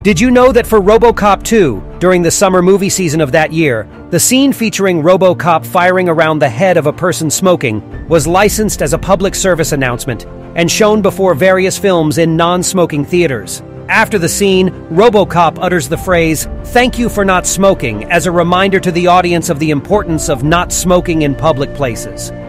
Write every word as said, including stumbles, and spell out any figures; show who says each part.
Speaker 1: Did you know that for ROBOCOP two, during the summer movie season of that year, the scene featuring ROBOCOP firing around the head of a person smoking was licensed as a public service announcement and shown before various films in non-smoking theaters? After the scene, ROBOCOP utters the phrase, "Thank you for not smoking," as a reminder to the audience of the importance of not smoking in public places.